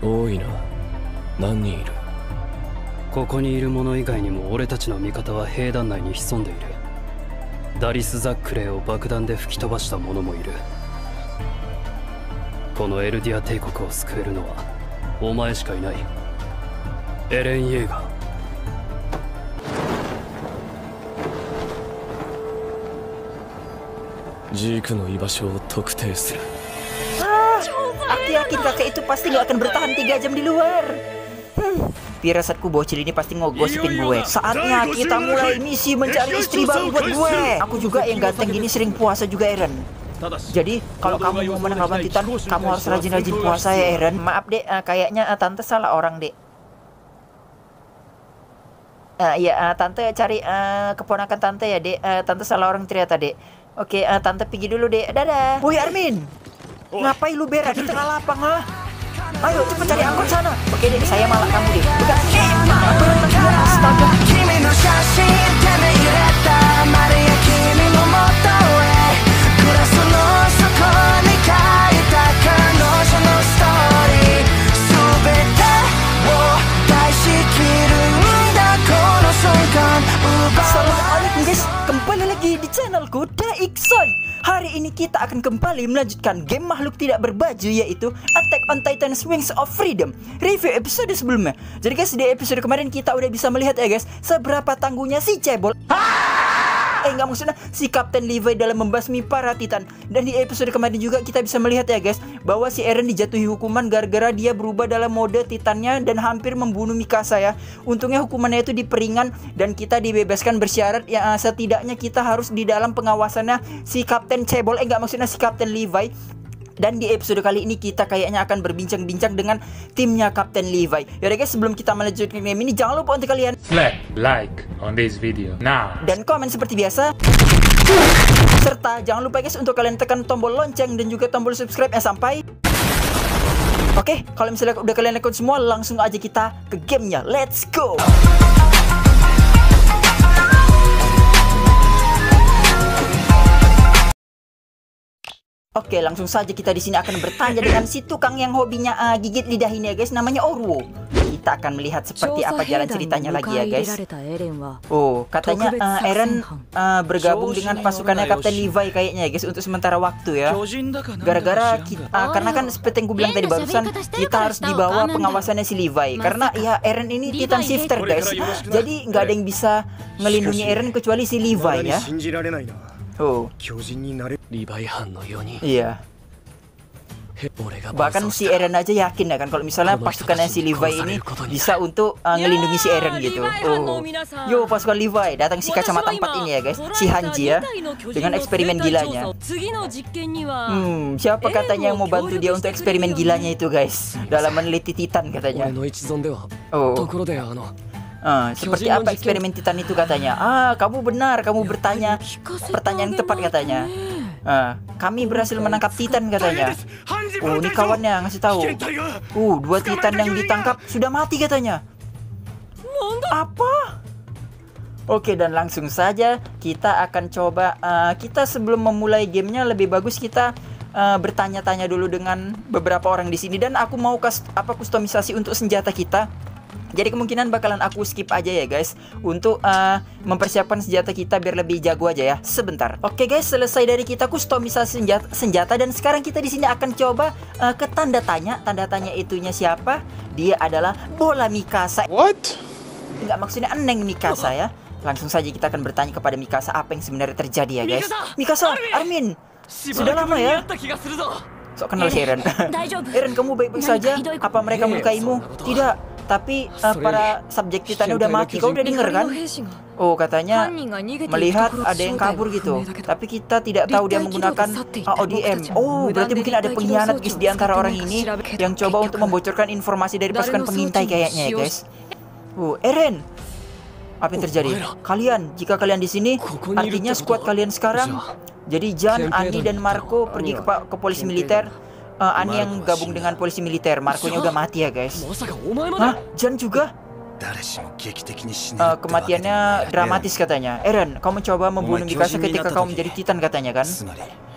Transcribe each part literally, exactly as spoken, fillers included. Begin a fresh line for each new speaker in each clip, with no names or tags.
多いな。何人いる？
ここにいる者以外にも俺たちの味方は兵団内に潜んでいる。ダリス・ザックレーを爆弾で吹き飛ばした者もいる。このエルディア帝国を救えるのはお前しかいない。エレン・イェーガー。
ジークの居場所を特定する。
Aku yakin kakek itu pasti gak akan bertahan tiga jam di luar. Hmm, firasatku bocil ini pasti ngogosipin gue. Saatnya kita mulai misi mencari istri baru buat gue. Aku juga yang ganteng gini sering puasa juga, Eren. Jadi kalau kamu mau menang lawan Titan, kamu harus rajin-rajin puasa ya, Eren. Maaf dek, uh, kayaknya uh, tante salah orang dek. Uh, ya uh, tante cari uh, keponakan tante ya dek. Uh, tante salah orang ternyata dek. Oke, uh, tante pergi dulu dek. Dadah. Woi Armin, ngapain lu berak di tengah lapang ha? Ayo cepet cari angkot sana. Oke dek, saya malah kamu deh. Bukan. Astaga. Assalamualaikum guys, kembali lagi di channelku Daiksoy. Hari ini kita akan kembali melanjutkan game makhluk tidak berbaju, yaitu Attack on Titan Wings of Freedom. Review episode sebelumnya. Jadi guys, di episode kemarin kita udah bisa melihat ya guys, seberapa tangguhnya si cebol Eh nggak maksudnya si Kapten Levi dalam membasmi para Titan. Dan di episode kemarin juga kita bisa melihat ya guys, bahwa si Eren dijatuhi hukuman gara-gara dia berubah dalam mode Titannya dan hampir membunuh Mikasa ya. Untungnya hukumannya itu diperingan dan kita dibebaskan bersyarat ya, setidaknya kita harus di dalam pengawasannya si Kapten Cebol Eh nggak maksudnya si Kapten Levi. Dan di episode kali ini kita kayaknya akan berbincang-bincang dengan timnya Kapten Levi. Yaudah guys, sebelum kita melanjutkan game ini, jangan lupa untuk kalian
Slap like on this video now.
Dan komen seperti biasa. Serta jangan lupa guys untuk kalian tekan tombol lonceng dan juga tombol subscribe ya sampai. Oke, kalau misalnya udah kalian ikut semua, langsung aja kita ke gamenya. Let's go. Oke, langsung saja kita di sini akan bertanya dengan si tukang yang hobinya uh, gigit lidah ini ya guys, namanya Orwo. Kita akan melihat seperti apa jalan ceritanya lagi ya guys. Oh, katanya uh, Eren uh, bergabung dengan pasukannya Kapten Levi kayaknya ya guys untuk sementara waktu ya. Gara-gara kita, uh, karena kan seperti yang gue bilang tadi barusan, kita harus dibawa pengawasannya si Levi. Karena ya Eren ini Titan Shifter guys. Jadi nggak ada yang bisa ngelindungi Eren kecuali si Levi ya. Oh. Iya. Bahkan si Eren aja yakin ya kan kalau misalnya pasukannya si Levi ini bisa untuk uh, ngelindungi si Eren gitu. Oh. Yo pasukan Levi, datang si kacamata empat ini ya guys, si Hanji ya, dengan eksperimen gilanya. Hmm, siapa katanya yang mau bantu dia untuk eksperimen gilanya itu guys, dalam meneliti Titan katanya. Oh. Uh, seperti apa eksperimen Titan itu katanya? Ah, kamu benar, kamu bertanya pertanyaan yang tepat katanya. Uh, kami berhasil menangkap Titan katanya. Oh, ini kawannya ngasih tahu. Uh, dua Titan yang ditangkap sudah mati katanya. Apa? Oke, dan langsung saja kita akan coba. Uh, kita sebelum memulai gamenya lebih bagus kita uh, bertanya-tanya dulu dengan beberapa orang di sini. Dan aku mau kas apa kustomisasi untuk senjata kita. Jadi kemungkinan bakalan aku skip aja ya guys, untuk uh, mempersiapkan senjata kita biar lebih jago aja ya. Sebentar. Oke guys, selesai dari kita kustomisasi senjata, senjata dan sekarang kita di sini akan coba uh, ke tanda tanya. Tanda tanya itunya siapa? Dia adalah Bola Mikasa.
What?
Enggak, maksudnya Eneng Mikasa ya. Langsung saja kita akan bertanya kepada Mikasa apa yang sebenarnya terjadi ya guys. Mikasa, Armin, sudah lama ya? Sok kenal si Eren. Eren, kamu baik-baik saja? Apa mereka melukaimu? Tidak. Tapi uh, para subjek Titannya udah mati. Kau udah denger kan? Oh, katanya melihat ada yang kabur gitu. Tapi kita tidak tahu dia menggunakan uh, O D M. Oh, berarti mungkin ada pengkhianat guys di antara orang ini yang coba untuk membocorkan informasi dari pasukan pengintai kayaknya ya guys. Oh, Eren, apa yang terjadi? Kalian, jika kalian di sini, artinya skuad kalian sekarang. Jadi Jan, Ani dan Marco pergi ke, ke polisi militer. Uh, Ani yang gabung dengan polisi militer. Marco-nya udah mati ya guys. Hah? Jan juga? Uh, kematiannya dramatis katanya. Eren, kamu mencoba membunuh Mikasa ketika kamu menjadi Titan katanya kan?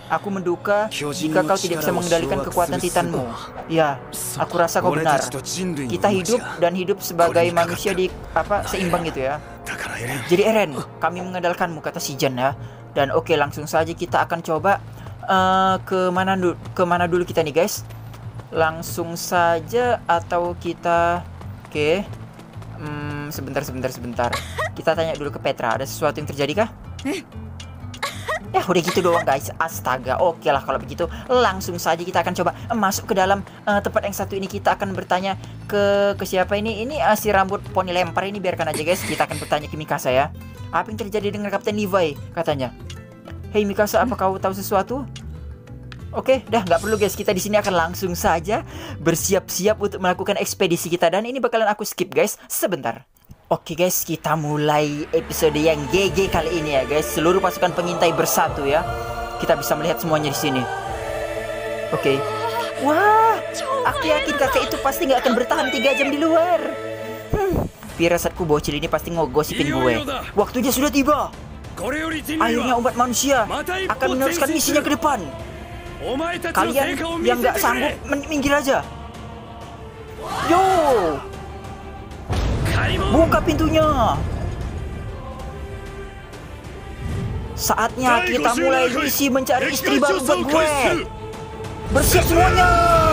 Aku menduga jika kau tidak bisa mengendalikan kekuatan Titanmu. Ya, aku rasa kau benar. Kita hidup dan hidup sebagai manusia di apa seimbang gitu ya. Jadi Eren, kami mengandalkanmu, kata si Jan ya. Dan oke, langsung saja kita akan coba uh, ke mana dulu? Ke mana dulu kita nih guys? Langsung saja atau kita oke? Okay. Hmm, sebentar, sebentar, sebentar. Kita tanya dulu ke Petra. Ada sesuatu yang terjadi kah? Ya udah gitu doang guys. Astaga. Oke lah kalau begitu langsung saja kita akan coba masuk ke dalam uh, tempat yang satu ini. Kita akan bertanya ke ke siapa ini? Ini uh, si rambut poni lempar ini, biarkan aja guys. Kita akan bertanya ke Mikasa ya. Apa yang terjadi dengan Kapten Levi? Katanya. Hei Mikasa, apa kau tahu sesuatu? Oke, dah nggak perlu guys. Kita di sini akan langsung saja bersiap-siap untuk melakukan ekspedisi kita, dan ini bakalan aku skip guys sebentar. Oke guys, kita mulai episode yang G G kali ini ya guys. Seluruh pasukan pengintai bersatu ya. Kita bisa melihat semuanya di sini. Oke. Wah, aku yakin kakek itu pasti nggak akan bertahan tiga jam di luar. Hmm, firasatku bocil ini pasti ngogosipin gue. Waktunya sudah tiba. Akhirnya umat manusia akan meneruskan misinya ke depan. Kalian yang nggak sanggup minggir aja. Yo, buka pintunya. Saatnya kita mulai misi mencari istri baru buat gue. Bersiap semuanya.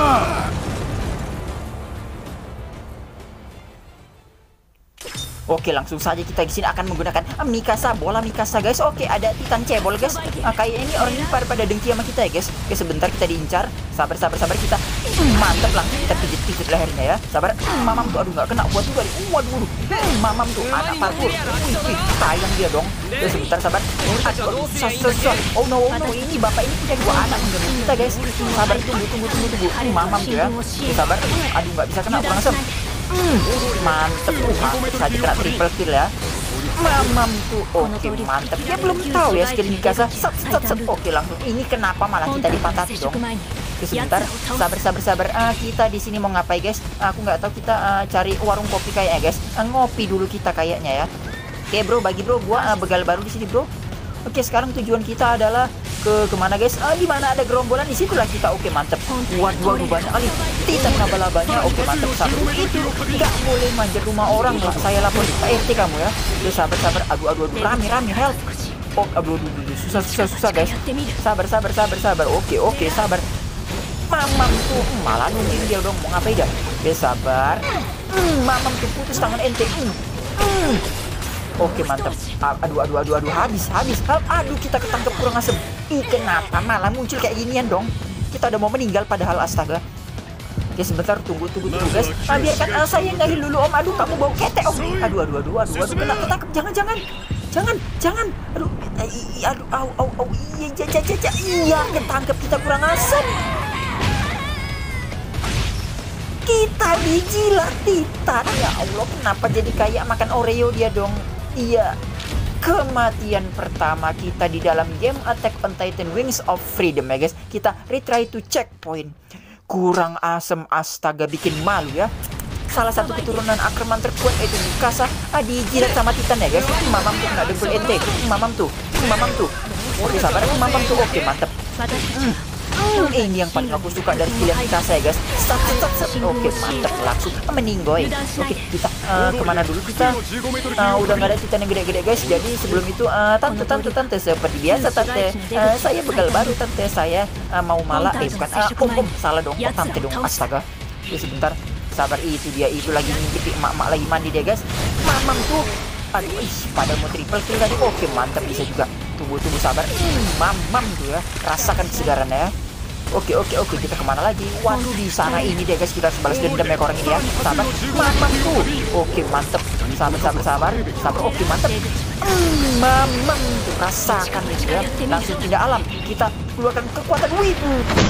Oke, langsung saja kita di sini akan menggunakan Mikasa, bola Mikasa guys. Oke, ada Titan cebol guys. Nah, kayak ini orang ini pada pada dengki sama kita ya guys. Oke, sebentar kita diincar. Sabar, sabar, sabar kita. Mantap, langsung kita pijit-pijit lehernya ya. Sabar. Mamam tuh, aduh nggak kena buat juga. Waduh, waduh. Mamam tuh, anak parkur. Wih, sayang dia dong. Oke, sebentar, sabar. Aduh, susah, susah. Oh no, oh no, ini bapak ini punya dua anak menurut kita guys. Sabar, tunggu, tunggu, tunggu, tunggu. Mamam tuh ya. Oke, sabar. Aduh, nggak bisa kena, kurang asem. Hmm, mantep tuh, mantep saja kena triple kill ya. Mamam tuh, oke mantep. Dia belum tahu ya skill Mikasa. Set, set, set. Oke langsung. Ini kenapa malah kita dipatati dong? Oke sebentar, sabar, sabar, sabar. Uh, kita di sini mau ngapain guys? Aku nggak tahu. Kita uh, cari warung kopi kayaknya guys. Uh, ngopi dulu kita kayaknya ya. Oke bro, bagi bro, gua uh, begal baru di sini bro. Oke, sekarang tujuan kita adalah ke kemana guys? Ah, di mana ada gerombolan di situlah kita. Oke, mantep. Waduh, waduh banyak kali Titan laba-labanya. Oke, mantep. Sabar. Itu nggak boleh manjat rumah orang lah. Saya lapor Pak R T kamu ya. Udah sabar, sabar. Aduh, aduh, aduh. Rame, rame. Help. Oh, aduh, aduh, aduh. Susah, susah, susah guys. Sabar, sabar, sabar, sabar. Oke, oke, sabar. Mamam tuh malah nungguin dia dong. Mau ngapain dah? Oke, sabar. Hmm, mamam tuh putus tangan ente. Hmm. Hmm. Oke mantap. Aduh aduh aduh aduh habis habis. Aduh kita ketangkep kurang asem. Ih kenapa malah muncul kayak ginian dong? Kita udah mau meninggal padahal astaga. Oke sebentar tunggu tunggu tunggu guys. Nah, biarkan uh, saya ngahil dulu om. Aduh kamu bau ketek om. Aduh aduh aduh aduh aduh kena ketangkep. Jangan jangan jangan jangan. Aduh aduh au au au iya ja ja ja iya ketangkep kita kurang asem. Kita dijilat Titan. Ya Allah kenapa jadi kayak makan Oreo dia dong. Iya, kematian pertama kita di dalam game Attack on Titan Wings of Freedom ya guys. Kita retry to checkpoint. Kurang asem astaga, bikin malu ya. Salah satu keturunan Ackerman terkuat yaitu Mikasa dijilat sama Titan ya guys. Mamam tuh kena dengkul ente. Mamam tuh, mamam tuh. Oke sabar, mamam tuh. Oke mantep. Hmm. Hmm, ini yang paling aku suka dari pilihan Mikasa ya guys. Stop, stop, stop. Oke mantep, langsung meninggoy. Oke kita uh, kemana dulu kita? Uh, udah nggak ada Titan yang gede-gede guys. Jadi sebelum itu uh, tante tante tante seperti biasa tante. Uh, saya begal baru tante. Saya uh, mau malah eh bukan uh, om om salah dong. Oh, tante dong astaga. Oke sebentar. Sabar, itu dia itu lagi ngintip emak-emak lagi mandi dia guys. Mamam tuh. Aduh, ih, pada mau triple kill tadi. Oke mantap, bisa juga. Tunggu tunggu sabar. Hmm, mamam tuh ya. Rasakan kesegarannya ya. Oke oke oke kita kemana lagi? Waduh di sana ini deh guys, kita harus balas dendam ya ke orang ini ya. Sabar, mamam tuh. Oke mantep. Sabar sabar sabar sabar. Oke mantep. Hmm, mamam tuh rasakan itu ya. Langsung tidak alam. Kita keluarkan kekuatan wibu.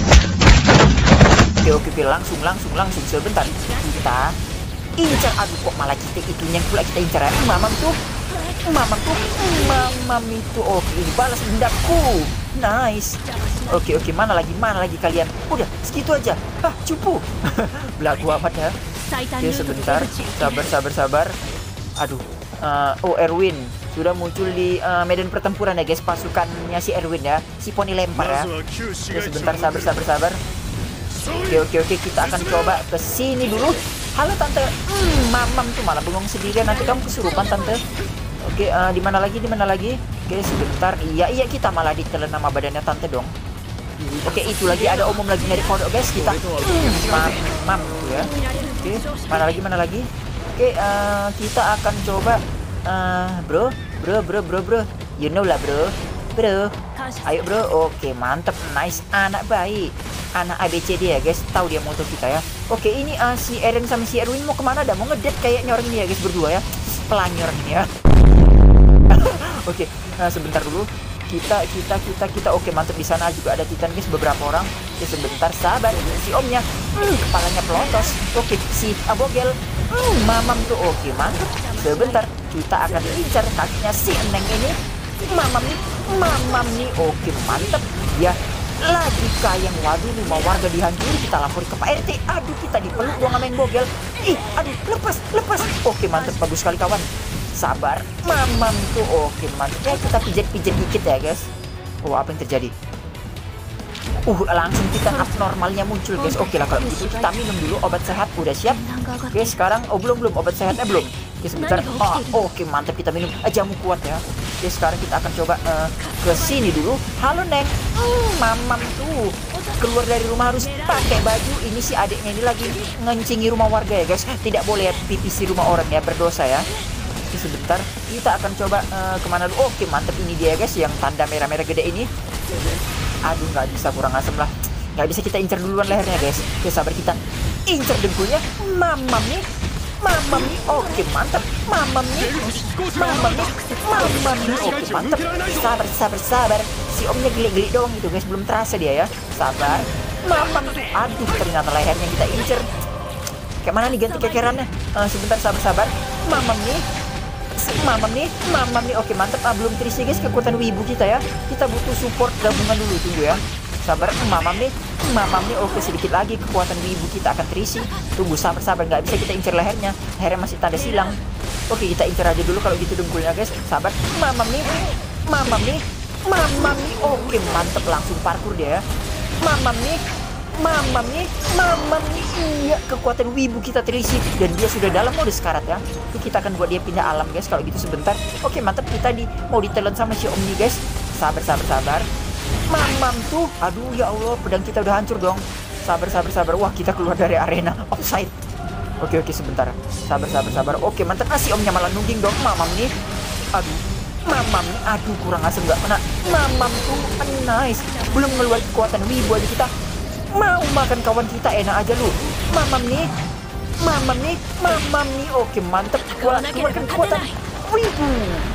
Oke oke oke langsung langsung langsung sebentar. Kita incar. Aduh kok malah kita itu yang pula kita incar ya. Mamam tuh. Mamam tuh. Mamam itu. Oke ini balas dendamku. Nice. Oke oke mana lagi mana lagi kalian? Udah segitu aja. Hah cupu. Belagu amat ya. Oke sebentar. Sabar sabar sabar. Aduh Uh, oh, Erwin sudah muncul di uh, medan pertempuran ya guys, pasukannya si Erwin ya. Si poni lempar ya. Oke, sebentar, sabar sabar sabar. Oke oke oke, kita akan coba ke sini dulu. Halo tante. Hmm, mamam tuh malah bengong sendirian, nanti kamu kesurupan tante. Oke, uh, di mana lagi? Di mana lagi? Oke, sebentar. Iya iya, kita malah ditelan nama badannya tante dong. Oke, itu lagi ada umum lagi nyari kodok guys. Kita hmm, mam mam tuh ya. Oke, mana lagi mana lagi? Oke, uh, kita akan coba uh, bro, bro, bro, bro, bro. You know lah bro, bro. Ayo bro. Oke, mantep, nice, anak baik, anak A B C D ya guys. Tahu dia moto kita ya. Oke, ini uh, si Eren sama si Erwin mau kemana? Dah mau ngedate kayaknya orang ini ya guys, berdua ya. Pelangi orang ini ya. Oke, nah sebentar dulu. Kita, kita, kita, kita. Oke, mantep, di sana juga ada Titan guys, beberapa orang. Oke, sebentar, sabar. Si omnya, hmm, kepalanya pelotos. Oke, si Abogel, hmm, mamam tuh. Oke, mantep. Sebentar, kita akan incar kakinya si Eneng ini. Mamam nih, mamam nih. Oke, mantep. Ya, lagi kayang. Waduh, rumah warga dihancuri. Kita lapor ke Pak R T. Aduh, kita dipeluk dong sama yang Bogel. Ih, aduh, lepas, lepas. Oke, mantep, bagus sekali kawan. Sabar, mamam tuh. Oke, mantap ya, kita pijat-pijat dikit ya guys. Oh, apa yang terjadi? Uh, langsung Titan abnormalnya muncul guys. Oke lah, kalau gitu kita minum dulu obat sehat. Udah siap? Oke, sekarang, oh belum belum obat sehatnya belum. Oke, sebentar. Oh, oke, mantap, kita minum jamu kuat ya. Oke, sekarang kita akan coba uh, ke sini dulu. Halo Neng. Hmm, mamam tuh keluar dari rumah harus pakai baju. Ini si adiknya ini lagi ngencingi rumah warga ya guys. Tidak boleh pipis di rumah orang ya, berdosa ya. Sebentar, kita akan coba uh, kemana dulu. Oke, mantep, ini dia guys, yang tanda merah-merah gede ini. Aduh, nggak bisa, kurang asem lah. Nggak bisa, kita incer duluan lehernya guys. Oke, sabar, kita incer dengkulnya. Mamam nih, mamam nih. Oke, mantep, mamam nih, mamam nih, mamam nih. Oke, mantep. Sabar, sabar, sabar. Si omnya gelik-gelik doang gitu guys, belum terasa dia ya. Sabar, mamam tuh. Aduh, ternyata lehernya kita incer. Kayak mana nih ganti kekerannya? Uh, sebentar, sabar, sabar. Mamam nih. Mamam nih, mamam nih. Oke, mantep. Ah, belum terisi guys kekuatan wibu kita ya. Kita butuh support gabungan dulu, tunggu ya. Sabar, mamam nih, mamam nih. Oke, sedikit lagi kekuatan wibu kita akan terisi. Tunggu, sabar, sabar. Nggak bisa kita incer lehernya. Lehernya masih tanda silang. Oke, kita incer aja dulu kalau gitu dengkulnya guys. Sabar, mamam nih, mamam nih, mamam nih. Oke, mantep, langsung parkur dia ya. Mamam nih, mamam nih, mamam nih. Iya, kekuatan wibu kita terisi dan dia sudah dalam mode sekarat ya. Itu kita akan buat dia pindah alam guys kalau gitu sebentar. Oke, mantap, kita di mau ditelan sama si Omni guys. Sabar, sabar, sabar. Mamam tuh. Aduh, ya Allah, pedang kita udah hancur dong. Sabar, sabar, sabar. Wah, kita keluar dari arena offside. Oke, oke, sebentar. Sabar, sabar, sabar. Oke, mantap. Ah, si Omnya malah nungging dong. Mamam nih. Aduh, mamam nih. Aduh, kurang asem, nggak kena. Mamam tuh, nice. Belum ngeluar kekuatan wibu aja kita. Mau makan kawan kita, enak aja lu. Mamam nih, mamam nih, mamam nih. Oke, mantep. Keluarkan kekuatan wibu.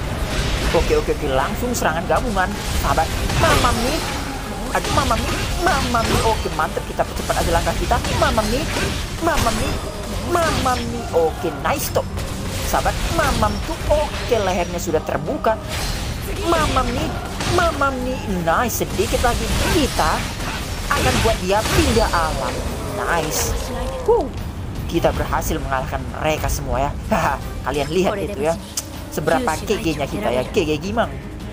Oke, oke, oke. Langsung serangan gabungan. Sahabat. Mamam nih. Aduh, mamam nih, mamam nih. Oke, mantep. Kita percepat aja langkah kita. Mamam nih, mamam nih, mamam nih. Oke, nice tuh. Sahabat, mamam tuh. Oke, lehernya sudah terbuka. Mamam nih, mamam nih. Nice, sedikit lagi kita akan buat dia pindah alam. Nice. Wow. Kita berhasil mengalahkan mereka semua ya. Haha, kalian lihat itu ya. Seberapa G G-nya kita ya. G G gimang.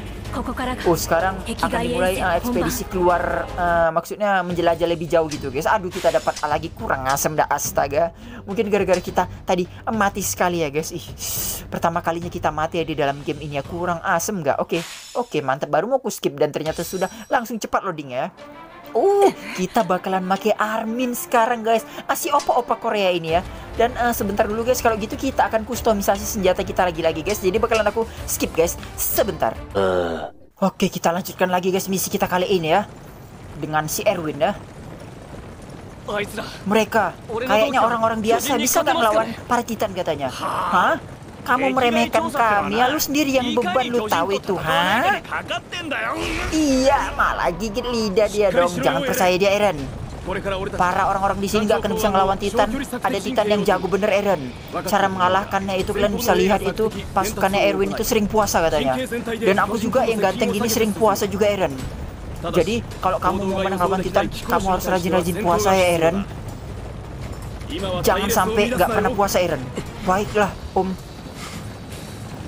Oh, sekarang akan dimulai uh, ekspedisi keluar, uh, maksudnya menjelajah lebih jauh gitu guys. Aduh, kita dapat lagi, kurang asem dah, astaga. Mungkin gara-gara kita tadi uh, mati sekali ya guys. Ih, pertama kalinya kita mati ya di dalam game ini ya. Kurang asem nggak? Oke, oke, mantap. Baru mau ku skip dan ternyata sudah langsung cepat loading ya. Oh, kita bakalan make Armin sekarang guys. Asih opa-opa Korea ini ya. Dan uh, sebentar dulu guys, kalau gitu kita akan kustomisasi senjata kita lagi-lagi guys. Jadi bakalan aku skip guys, sebentar. uh. Oke, kita lanjutkan lagi guys misi kita kali ini ya. Dengan si Erwin ya. Mereka kayaknya orang-orang biasa, bisa nggak melawan para Titan katanya. Hah? Kamu meremehkan kami ya, lu sendiri yang beban, lu tahu itu, ha? Iya, malah gigit lidah dia dong. Jangan percaya dia, Eren. Para orang-orang di sini nggak akan bisa ngelawan Titan. Ada Titan yang jago bener, Eren. Cara mengalahkannya itu kalian bisa lihat itu pasukannya Erwin itu sering puasa katanya. Dan aku juga yang ganteng gini sering puasa juga, Eren. Jadi kalau kamu mau menang lawan Titan, kamu harus rajin-rajin puasa ya, Eren. Jangan sampai nggak pernah puasa, Eren. Baiklah, Om.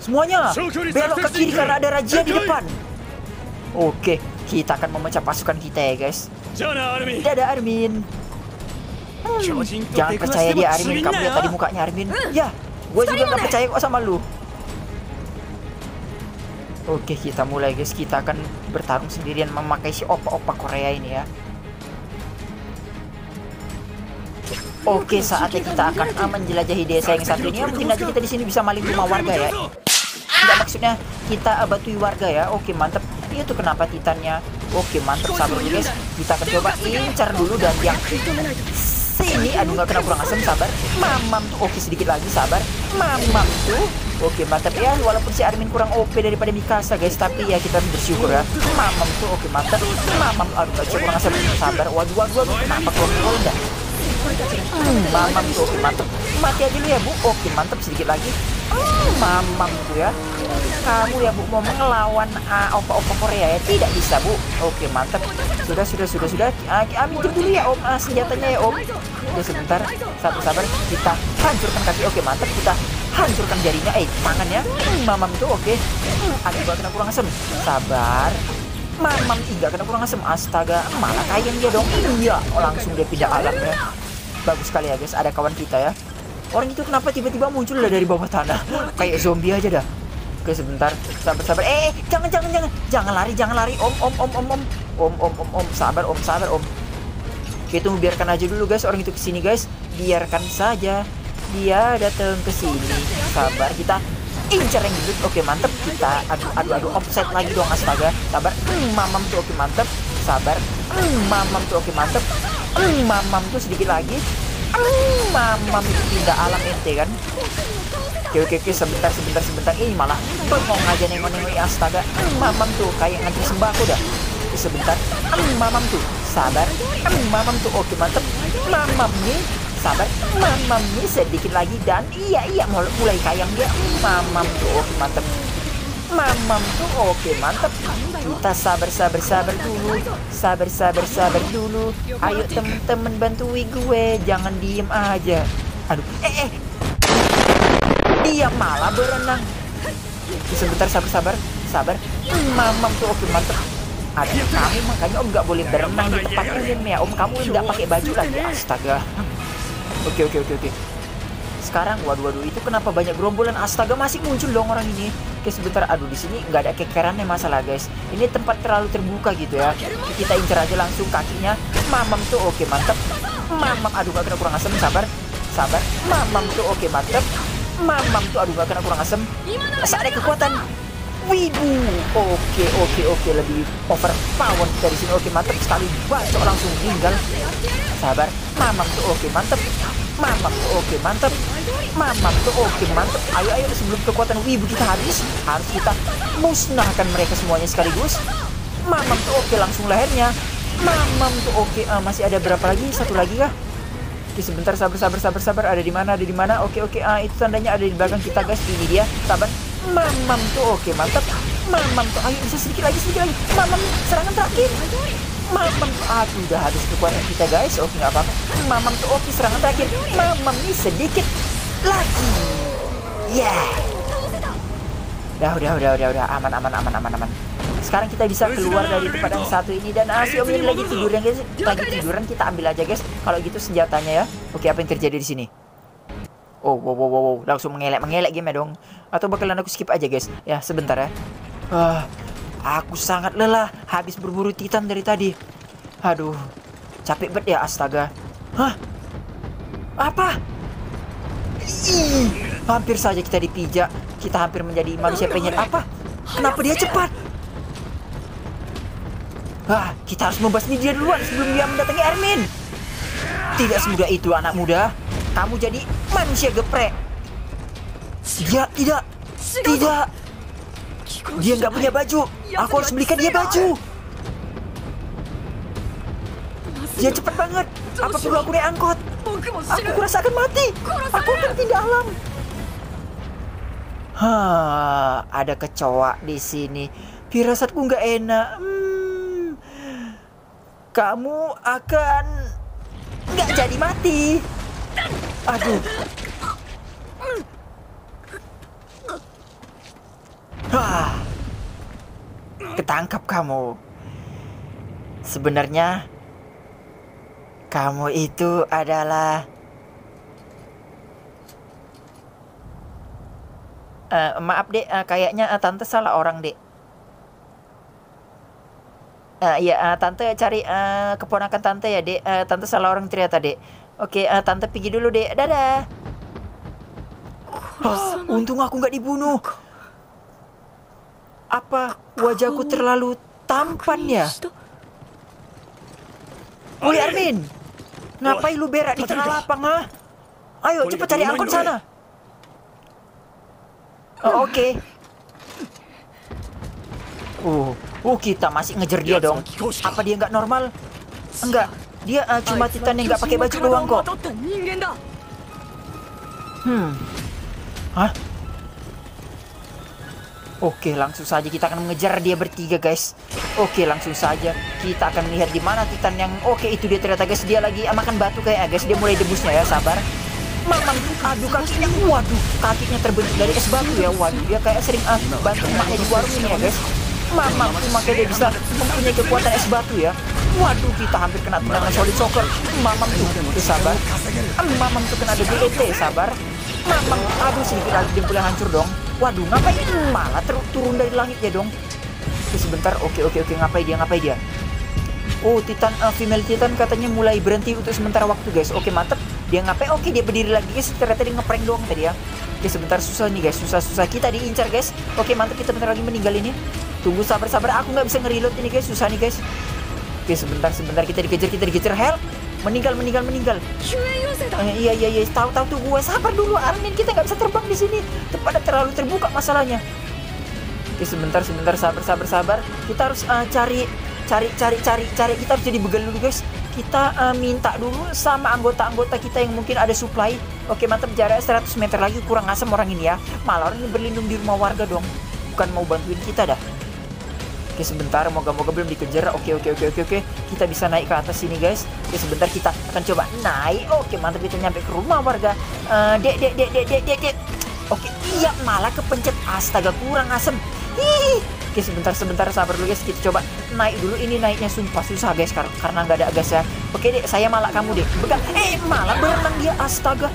Semuanya belok ke kiri karena ada Raja di depan. Oke, kita akan memecah pasukan kita ya guys. Dadah Armin. Hmm, jangan percaya dia Armin. Kamu lihat tadi mukanya Armin. Ya, gue juga gak percaya kok sama lu. Oke, kita mulai guys. Kita akan bertarung sendirian memakai si opa-opa Korea ini ya. Oke, saatnya kita akan menjelajahi desa yang satu ini. Ya, mungkin nanti kita di sini bisa maling rumah warga ya. Enggak, maksudnya kita batui warga ya. Oke, mantep. Itu kenapa titannya. Oke, mantep. Sabar dulu guys. Kita akan coba incar dulu dan yang sini. Aduh, nggak kena kurang asem. Sabar. Mamam tuh. Oke, sedikit lagi. Sabar. Mamam tuh. Oke, mantap ya. Walaupun si Armin kurang O P daripada Mikasa guys, tapi ya kita bersyukur ya. Mamam tuh. Oke, mantap. Mamam. Aduh, nggak kurang asem. Sabar. Waduh, waduh, waduh. Kenapa keluar enggak? Hmm, mamam tuh. Oke, mantap. Mati aja dulu ya Bu. Oke, mantap. Sedikit lagi. Hmm, mamam tuh ya. Kamu ya Bu mau melawan uh, opa-opa Korea ya? Tidak bisa Bu. Oke, mantap. Sudah, sudah, sudah, sudah. Uh, minjem dulu ya Om uh, senjatanya ya Om. Oke, sebentar. Satu sabar. Kita hancurkan kaki. Oke, mantap. Kita hancurkan jarinya. Eh, tangannya. Hmm, mamam tuh. Oke. Hmm, ada gak kena kurang asem. Sabar. Mamam tidak kena kurang asem. Astaga. Malah kayang dia dong. Iya. Oh, langsung dia pindah alam ya. Bagus sekali ya guys. Ada kawan kita ya. Orang itu kenapa tiba-tiba muncul dari bawah tanah? Kayak zombie aja dah. Oke, sebentar. Sabar, sabar. Eh, jangan, jangan, jangan. Jangan lari, jangan lari. Om, om, om, om, om. Om, om, om, om. Sabar, om, sabar, om. Oke, tunggu, biarkan aja dulu guys. Orang itu kesini guys. Biarkan saja. Dia datang ke sini. Sabar, kita incar yang gendut. Oke, mantep. Kita aduh, aduh, aduh. Offset lagi dong, astaga. Sabar. Hmm, mamam tuh. Oke, mantep. Sabar. Hmm, mamam tuh. Oke, mantep. Hmm, mamam tuh sedikit lagi. Hmm, mamam itu pindah alam ente kan. Oke, oke, oke, sebentar, sebentar, sebentar. Ini malah bengong aja nengok-nengok. Astaga, mm, mamam tuh kayak ngantri sembako dah. Oke, sebentar. Mm, mamam tuh, sabar. Mm, mamam tuh, oke, mantep. Mamam nih, sabar. Mamam nih sedikit lagi dan iya, iya, mulai, mulai kayang dia. Mm, mamam tuh, oke, mantep. Mamam tuh, oke, mantep. Kita sabar, sabar, sabar dulu. Sabar, sabar, sabar dulu. Ayo temen-temen bantuin gue. Jangan diem aja. Aduh, eh, eh. Dia malah berenang. Sebentar, sabar, sabar, sabar. Hmm, mamam tuh, oke, mantep. Aduh, kamu makanya Om nggak boleh berenang di tempat umum ya Om. Kamu nggak pakai baju lagi. Astaga. Oke, oke, oke, oke. Sekarang, waduh, waduh, itu kenapa banyak gerombolan? Astaga, masih muncul dong orang ini. Oke, sebentar. Aduh, di sini nggak ada kekerannya masalah guys. Ini tempat terlalu terbuka gitu ya. Kita incer aja langsung kakinya. Mamam tuh, oke, mantep. Mamam, aduh, gak kena kurang asem. Sabar, sabar. Mamam tuh, oke, mantep. Mamam tuh, aduh gak kena kurang asem. Masa ada kekuatan wibu. Oke, oke, oke, lebih overpower kita di sini. Oke, mantep sekali. Bacok langsung meninggal. Sabar. Mamam tuh, oke, mantep. Mamam tuh, oke, mantep. Mamam tuh, oke, mantep. Ayo, ayo, sebelum kekuatan wibu kita habis, harus kita musnahkan mereka semuanya sekaligus. Mamam tuh, oke, langsung lehernya. Mamam tuh, oke, uh, masih ada berapa lagi? Satu lagi kah? Oke, sebentar, sabar, sabar, sabar, sabar. Ada di mana? Ada di mana? Oke, oke. Ah, itu tandanya ada di belakang kita, guys. Ini dia. Sabar. Mamam tuh, oke, mantap. Mamam tuh, ayo bisa sedikit lagi, sedikit lagi. Mamam, serangan terakhir. Mamam tuh, aduh, udah habis kekuatan kita, guys. Oke, nggak apa-apa. Mamam tuh, oke, serangan terakhir. Mamam nih sedikit lagi. Ya. Yeah. Udah, udah, udah, udah, udah. Aman, aman, aman, aman, aman. Sekarang kita bisa keluar dari tempat yang satu ini dan ah, si Om ini lagi tiduran guys, lagi tiduran kita ambil aja guys. Kalau gitu senjatanya ya. Oke, apa yang terjadi di sini? Oh, wow, wow, wow, langsung mengelek, mengelek game dong. Atau bakalan aku skip aja guys. Ya, sebentar ya. Ah, aku sangat lelah habis berburu titan dari tadi. Aduh, capek banget ya, astaga. Hah? Apa? Ih, hampir saja kita dipijak. Kita hampir menjadi manusia penyet. Apa? Kenapa dia cepat? Wah, kita harus membasmi dia duluan sebelum dia mendatangi Armin. Tidak semudah itu anak muda. Kamu jadi manusia geprek. Dia tidak. Tidak. Dia nggak punya baju. Aku harus belikan dia baju. Dia cepat banget. Apa perlu aku naik angkot? Aku kurasakan mati. Aku akan pindah alam. Hah, ada kecoa di sini. Firasatku nggak enak. Hmm. Kamu akan nggak jadi mati. Aduh. Hah. Ketangkap kamu. Sebenarnya kamu itu adalah uh, maaf dek, uh, kayaknya uh, tante salah orang dek. Uh, ya uh, tante cari uh, keponakan tante ya dek. Uh, tante salah orang ternyata dek. Oke, uh, tante pergi dulu dek. Dadah. Oh, untung aku nggak dibunuh. Apa wajahku terlalu tampan ya? Woi Armin, ngapain lu berak di tengah lapang, ha? Ayo cepat cari angkot sana. Oh, oke. Okay. Uh, uh kita masih ngejar dia dong. Apa dia nggak normal? Enggak, dia uh, cuma Titan yang nggak pakai baju doang kok. Hmm, hah? Oke, langsung saja kita akan mengejar dia bertiga, guys. Oke, langsung saja kita akan melihat di mana Titan yang oke itu dia ternyata, guys. Dia lagi makan batu kayak, guys. Dia mulai debusnya ya, sabar. Mamang, aduh kakinya, waduh, kakinya terbentuk dari es batu ya, waduh. Dia kayak sering uh, bantu emaknya di warung ini ya, guys. Mamang tuh makanya dia bisa mempunyai kekuatan es batu ya. Waduh, kita hampir kena tendangan solid soccer. Mamang tuh, tuh sabar. Mamang tuh kena D B T, sabar. Mamang, aduh sedikit lagi dempul yang hancur dong. Waduh, ngapain malah ter turun dari langit ya dong? Oke, sebentar. Oke, oke, oke. Ngapain dia? Ngapain dia? Oh, Titan, uh, female Titan katanya mulai berhenti untuk sementara waktu, guys. Oke, mantep. Dia ngapain? Oke, dia berdiri lagi, guys. Ternyata dia ngeprank doang tadi ya. Oke, sebentar. Susah nih, guys. Susah-susah. Kita diincar, guys. Oke, mantep. Kita bentar lagi meninggal ini. Tunggu, sabar-sabar. Aku nggak bisa nge-reload ini, guys. Susah nih, guys. Oke, sebentar. Sebentar. Kita dikejar. Kita dikejar. Help! Meninggal, meninggal, meninggal. Eh, iya, iya, iya. Tahu-tahu tuh gue. Sabar dulu, Armin. Kita nggak bisa terbang di sini. Tempatnya terlalu terbuka masalahnya. Oke, sebentar, sebentar. Sabar, sabar, sabar. Kita harus uh, cari, cari, cari, cari, cari. Kita harus jadi begal dulu, guys. Kita uh, minta dulu sama anggota-anggota kita yang mungkin ada supply. Oke, mantap. Jaraknya seratus meter lagi. Kurang asem orang ini ya. Malah orang ini berlindung di rumah warga dong. Bukan mau bantuin kita dah. Oke, sebentar, moga-moga belum dikejar. Oke, oke, oke, oke, oke. Kita bisa naik ke atas sini, guys. Oke, sebentar kita akan coba naik. Oke, mantap, kita nyampe ke rumah warga. Uh, dek, dek, dek, dek, dek, dek, dek. Oke, iya, malah kepencet. Astaga, kurang asem. Hihihi. Oke, sebentar, sebentar, sabar dulu, guys. Kita coba naik dulu. Ini naiknya sumpah susah, guys, kar karena nggak ada gas ya. Oke, dek, saya malah kamu, dek. Begal. Eh, malah berenang dia. Astaga.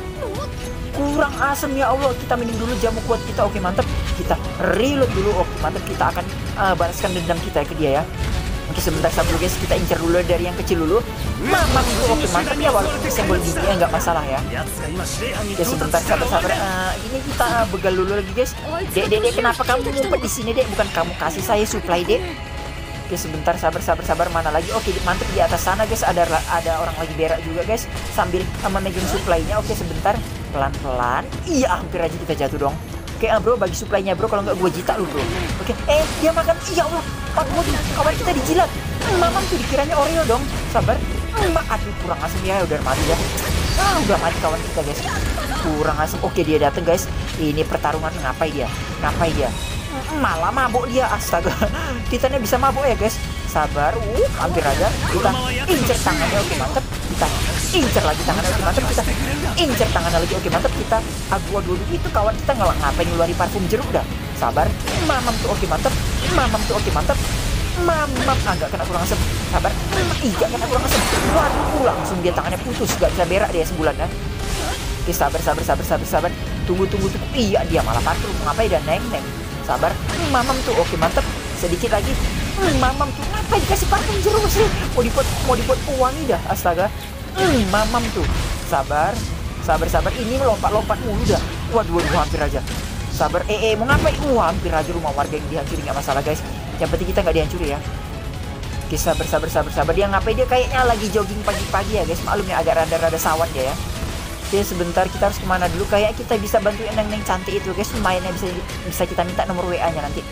Kurang asem ya Allah. Kita minum dulu jamu kuat kita. Oke, mantap. Kita reload dulu. Oke, mantap. Kita akan uh, balaskan dendam kita ke dia ya. Oke, sebentar sabar dulu, guys. Kita incar dulu dari yang kecil dulu. Mamam itu. Oke, mantap ya. Walaupun senggol giginya nggak masalah ya. Oke, sebentar, sabar-sabar. Uh, ini kita uh, begal dulu lagi, guys. Dek, dek, dek, kenapa kamu ngumpet di sini, dek? Bukan kamu kasih saya supply, dek. Oke, sebentar, sabar, sabar, sabar. Mana lagi? Oke, mantap. Di atas sana, guys, ada ada orang lagi berak juga, guys. Sambil uh, memegang supply-nya. Oke, sebentar. Pelan-pelan. Iya, hampir aja kita jatuh dong. Oke, ah, bro, bagi supply-nya, bro. Kalau nggak gue jita lu, bro. Oke, eh, dia makan. Iya Allah, waduh, kawan kita dijilat. Mamam tuh dikiranya Oreo dong. Sabar. Ma, aduh, kurang asem ya. Udah mati ya. Ah, udah mati kawan kita, guys. Kurang asem. Oke, dia datang, guys. Ini pertarungan. Ngapain dia? Ngapain dia? Malah mabuk dia. Astaga. Titannya bisa mabuk ya, guys. Sabar. Uh, hampir aja. Kita incer tangannya. Oke, mantep. Kita incer lagi tangannya. Oke, mantep. Kita incer tangannya lagi. Oke, mantep. Kita aduh, aduh, itu kawan kita nggak ngapain ngeluarin parfum jeruk dah. Sabar. Mamam tuh. Oke, mantep. Mamam tuh. Oke, mantep. Mamam agak kena kurang asem. Sabar. Iya, kena kurang asem. Waduh, langsung dia tangannya putus. Gak bisa berak dia sebulan ya. Oke, sabar, sabar, sabar, sabar, sabar. Tunggu, tunggu, tunggu. Iya, dia malah parfum. Ngapain dan neng, neng. Sabar. Mamam tuh. Oke, mantep. Sedikit lagi. Hmm, mamam tuh ngapain dikasih parfum jeruk sih? Mau dibuat mau dibuat wangi dah. Astaga. Hmm, mamam tuh. Sabar. Sabar, sabar. Ini lompat-lompat mulu dah. Waduh, waduh, hampir aja. Sabar. Eh, eh, mau ngapain? Wah, hampir aja rumah warga yang dihancuri, nggak masalah, guys. Yang penting kita nggak dihancuri ya. Oke, sabar, sabar, sabar, sabar. Dia ngapain? Dia kayaknya lagi jogging pagi-pagi ya, guys. Maklum ya, agak rada-rada sawan dia ya. Oke, sebentar, kita harus kemana dulu? Kayak kita bisa bantuin neng-neng cantik itu, guys. Lumayan ya, bisa bisa kita minta nomor W A-nya nanti.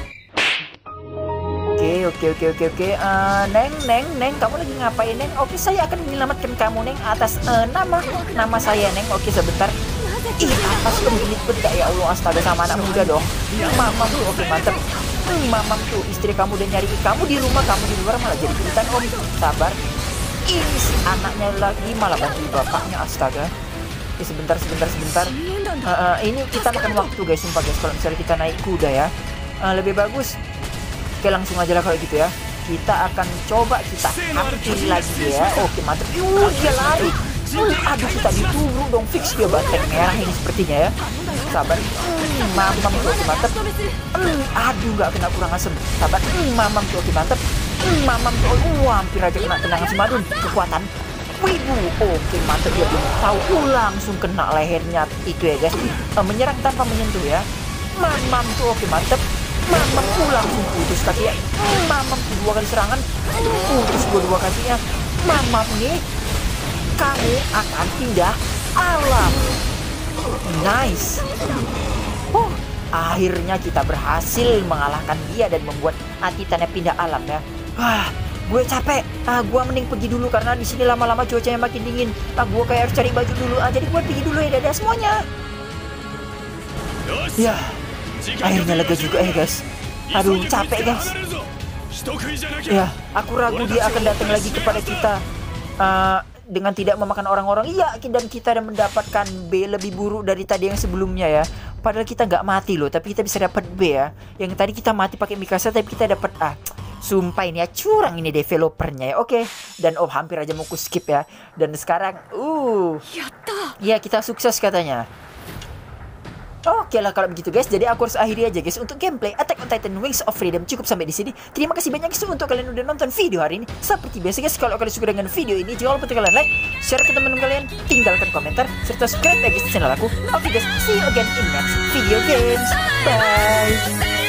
Oke, oke, oke, oke, oke. Uh, neng, neng, neng, kamu lagi ngapain, neng? Oke, saya akan menyelamatkan kamu, neng, atas uh, nama nama saya, neng. Oke, sebentar. Ih, atas pemilik beda ya Allah, astaga, sama anak muda dong. Mamam tuh, oke, mantep. Hmm, mamam tuh, istri kamu udah nyari kamu di rumah, kamu di luar malah jadi keritan, om. Sabar. Ini si anaknya lagi malah bantu bapaknya, astaga. Oke, sebentar, sebentar, sebentar. Uh, uh, ini kita makan waktu, guys, sumpah, guys. Kalau misalnya kita naik kuda ya. uh, lebih bagus. Oke, langsung aja lah kalau gitu ya. Kita akan coba kita hampiri lagi ya. Oke, mantap. Uh, dia lari. Uh, aduh, kita ditunggu dong. Fix dia banteng merah ini sepertinya ya. Sabar. Hmm, mamam tuh, oke mantap. Hmm, aduh, nggak kena kurang asem. Sabar. Hmm, mamam tuh, oke mantap. Hmm, mamam tuh. Uh, hampir aja kena tendangan si Madun. Kekuatan. Wibu, oke mantap, dia belum tahu. Uh, langsung kena lehernya itu ya guys. Uh, menyerang tanpa menyentuh ya. Mamam tuh, oke mantap. Mamam tuh langsung putus kaki ya. Hmm, mamam tuh dua kali serangan. Putus dua-dua kakinya. Mamam nih, kamu akan pindah alam. Nice. Oh, akhirnya kita berhasil mengalahkan dia dan membuat Atitannya pindah alam ya. Wah, gue capek. Ah, gue mending pergi dulu karena di sini lama-lama cuacanya makin dingin. Ah, gue kayak harus cari baju dulu. Ah, jadi gue pergi dulu ya, dadah semuanya. Ya, akhirnya lega juga ya guys. Aduh, capek guys. Ya, aku ragu dia akan datang lagi kepada kita. Uh, dengan tidak memakan orang-orang, iya, dan kita dan mendapatkan B lebih buruk dari tadi yang sebelumnya ya. Padahal kita nggak mati loh, tapi kita bisa dapat B ya. Yang tadi kita mati pakai Mikasa, tapi kita dapat A. Sumpah ini ya, curang ini developernya ya. Oke, dan oh hampir aja mau ku skip ya. Dan sekarang, uh, ya kita sukses katanya. Oke lah kalau begitu guys, jadi aku harus akhiri aja guys untuk gameplay Attack on Titan Wings of Freedom. Cukup sampai di sini. Terima kasih banyak guys untuk kalian udah nonton video hari ini. Seperti biasa guys, kalau kalian suka dengan video ini, jangan lupa kalian like, share ke teman-teman kalian, tinggalkan komentar, serta subscribe ya guys channel aku. Oke guys, see you again in next video games. Bye.